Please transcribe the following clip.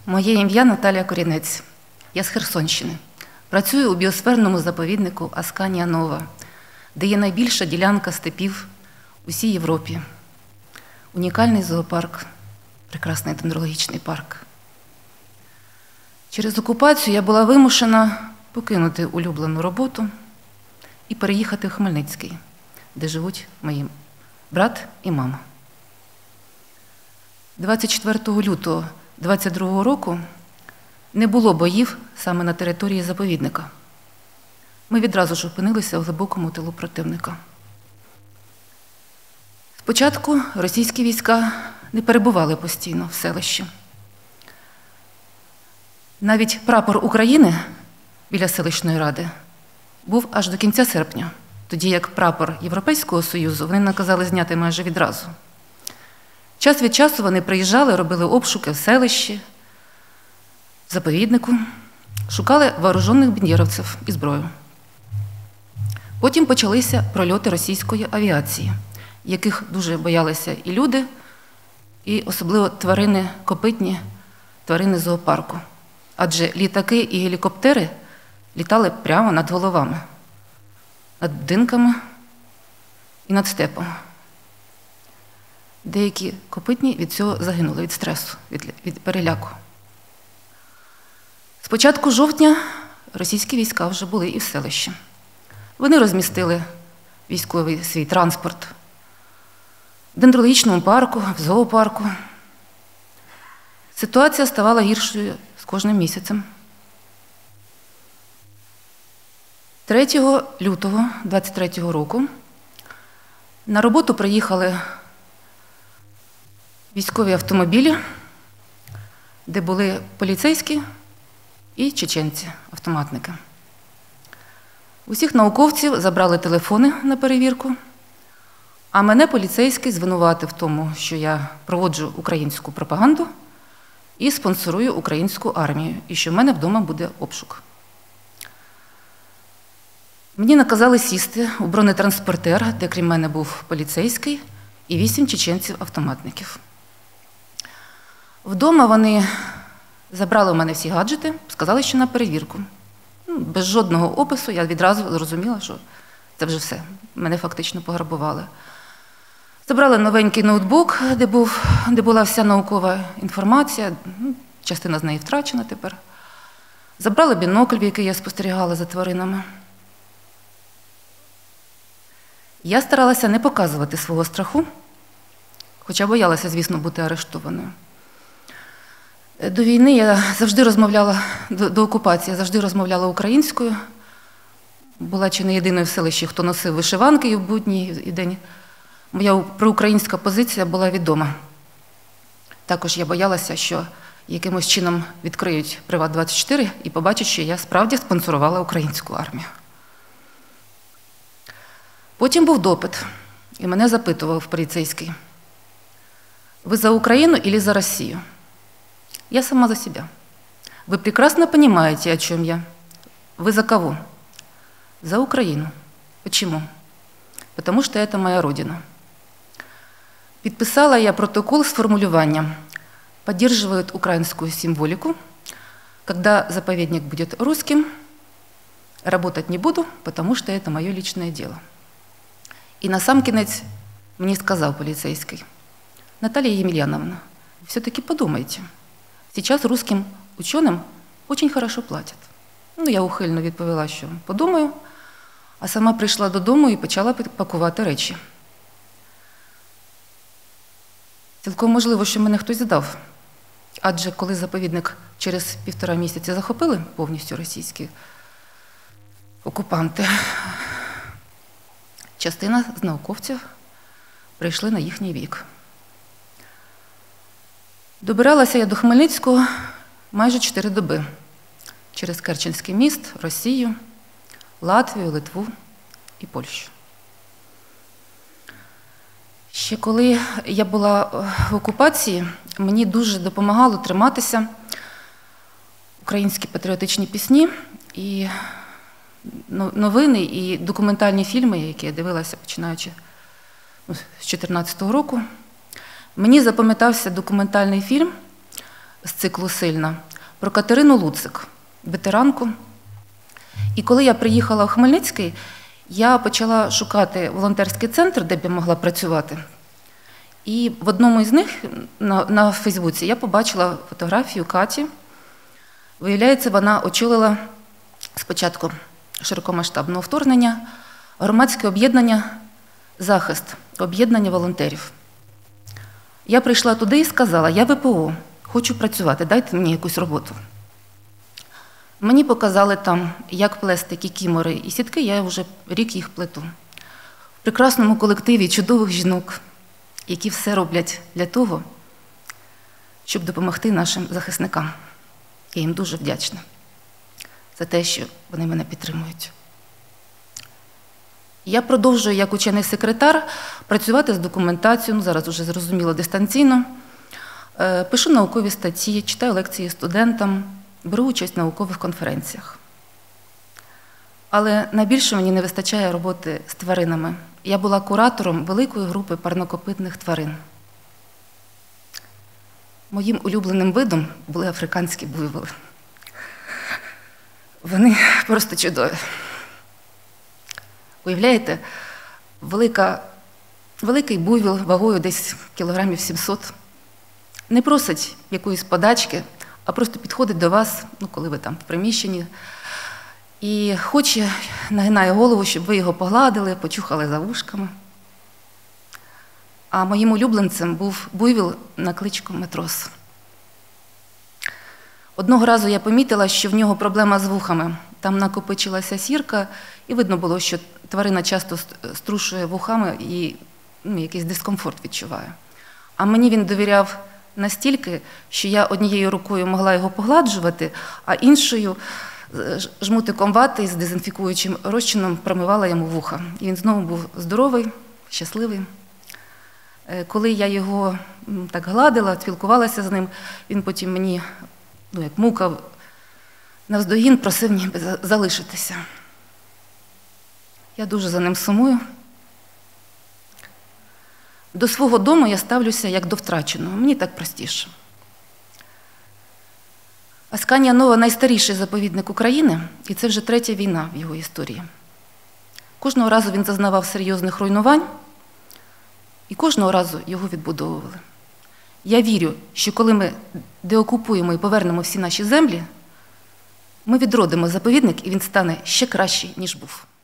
Моє ім'я Наталія Корінець. Я з Херсонщини. Працюю у біосферному заповіднику Асканія Нова, де є найбільша ділянка степів у всій Європі. Унікальний зоопарк, прекрасний дендрологічний парк. Через окупацію я була вимушена покинути улюблену роботу і переїхати в Хмельницький, де живуть мої брат і мама. 24 лютого 22-го року не було боїв саме на території заповідника. Ми відразу ж опинилися в глибокому тилу противника. Спочатку російські війська не перебували постійно в селищі. Навіть прапор України біля селищної ради був аж до кінця серпня, тоді як прапор Європейського Союзу вони наказали зняти майже відразу. Час від часу вони приїжджали, робили обшуки в селищі, в заповіднику, шукали вооружених бандеровців і зброю. Потім почалися прольоти російської авіації, яких дуже боялися і люди, і особливо тварини копитні, тварини зоопарку. Адже літаки і гелікоптери літали прямо над головами, над будинками і над степом. Деякі копитні від цього загинули, від стресу, від переляку. З початку жовтня російські війська вже були і в селищі. Вони розмістили військовий свій транспорт в дендрологічному парку, в зоопарку. Ситуація ставала гіршою з кожним місяцем. 3 лютого 23 року на роботу приїхали військові автомобілі, де були поліцейські і чеченці, автоматники. Усіх науковців забрали телефони на перевірку, а мене поліцейський звинуватив в тому, що я проводжу українську пропаганду і спонсорую українську армію, і що в мене вдома буде обшук. Мені наказали сісти у бронетранспортер, де крім мене був поліцейський і 8 чеченців-автоматників. Вдома вони забрали у мене всі гаджети, сказали, що на перевірку. Без жодного опису я відразу зрозуміла, що це вже все. Мене фактично пограбували. Забрали новенький ноутбук, де була вся наукова інформація, частина з неї втрачена тепер. Забрали бінокль, в який я спостерігала за тваринами. Я старалася не показувати свого страху, хоча боялася, звісно, бути арештованою. До війни я завжди розмовляла, до окупації я завжди розмовляла українською. Була чи не єдиною в селищі, хто носив вишиванки і в будній і день. Моя проукраїнська позиція була відома. Також я боялася, що якимось чином відкриють Приват-24 і побачать, що я справді спонсорувала українську армію. Потім був допит, і мене запитував поліцейський: «Ви за Україну или за Россию?» Я сама за себя. Вы прекрасно понимаете, о чем я. Вы за кого? За Украину. Почему? Потому что это моя родина. Підписала я протокол с формулированием: поддерживают украинскую символику. Когда заповедник будет русским, работать не буду, потому что это мое личное дело. І насамкінець мені сказав поліцейський: «Наталья Емельяновна, все-таки подумайте. Сейчас русским ученым очень хорошо платят». Я ухильно відповіла, що подумаю, а сама прийшла додому і почала пакувати речі. Цілком можливо, що мене хтось здав. Адже коли заповідник через 1,5 місяці захопили повністю російські окупанти, частина з науковців прийшли на їхній бік. Добиралася я до Хмельницького майже 4 доби через Керченський міст, Росію, Латвію, Литву і Польщу. Ще коли я була в окупації, мені дуже допомагало триматися українські патріотичні пісні і новини, і документальні фільми, які я дивилася, починаючи з 2014 року. Мені запам'ятався документальний фільм з циклу «Сильна» про Катерину Луцик, ветеранку. І коли я приїхала в Хмельницький, я почала шукати волонтерський центр, де б я могла працювати. І в одному із них на Фейсбуці я побачила фотографію Каті. Виявляється, вона очолила спочатку широкомасштабного вторгнення громадське об'єднання «Захист», об'єднання волонтерів. Я прийшла туди і сказала: я ВПО, хочу працювати, дайте мені якусь роботу. Мені показали там, як плести кікімори і сітки, я вже рік їх плету. В прекрасному колективі чудових жінок, які все роблять для того, щоб допомогти нашим захисникам. Я їм дуже вдячна за те, що вони мене підтримують. Я продовжую, як учений секретар, працювати з документацією, зараз вже зрозуміло дистанційно. Пишу наукові статті, читаю лекції студентам, беру участь в наукових конференціях. Але найбільше мені не вистачає роботи з тваринами. Я була куратором великої групи парнокопитних тварин. Моїм улюбленим видом були африканські буйволи. Вони просто чудові. Уявляєте, великий буйвіл вагою десь кілограмів 700 не просить якоїсь подачки, а просто підходить до вас, коли ви там в приміщенні, і хоче, нагинає голову, щоб ви його погладили, почухали за вушками. А моїм улюбленцем був буйвіл на кличку Метрос. Одного разу я помітила, що в нього проблема з вухами. Там накопичилася сірка, і видно було, що тварина часто струшує вухами і якийсь дискомфорт відчуває. А мені він довіряв настільки, що я однією рукою могла його погладжувати, а іншою жмутиком вати з дезінфікуючим розчином промивала йому вуха. І він знову був здоровий, щасливий. Коли я його так гладила, спілкувалася з ним, він потім мені, як мукав, навздогін просив ніби залишитися. Я дуже за ним сумую. До свого дому я ставлюся як до втраченого, мені так простіше. Асканія Нова – найстаріший заповідник України, і це вже третя війна в його історії. Кожного разу він зазнавав серйозних руйнувань, і кожного разу його відбудовували. Я вірю, що коли ми деокупуємо і повернемо всі наші землі, ми відродимо заповідник, і він стане ще кращий, ніж був.